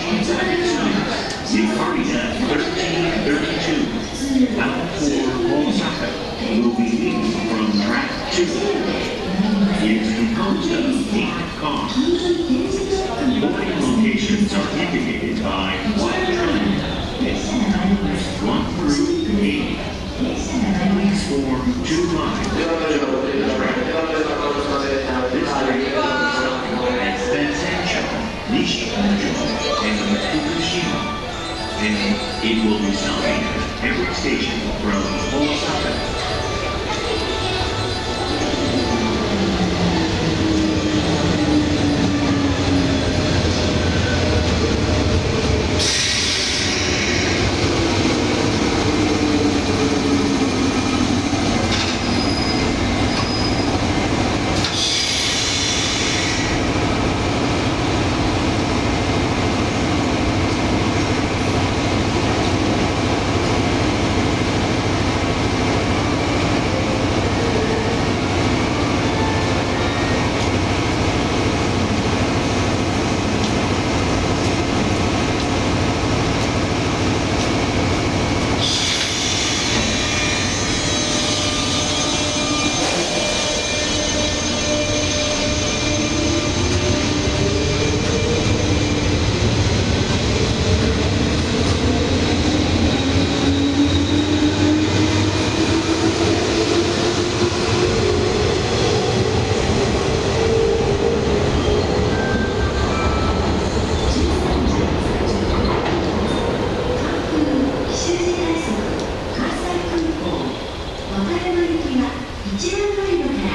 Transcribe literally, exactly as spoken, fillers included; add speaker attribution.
Speaker 1: Victoria thirteen thirty-two, bound for Osaka, will be leaving from track two. It is composed of eight cars. Boarding locations are indicated by white triangles. One through eight. Please form two lines. This train goes at Bensencho, Nishikajo, and Fukushima. And it will be stopping at every station from Osaka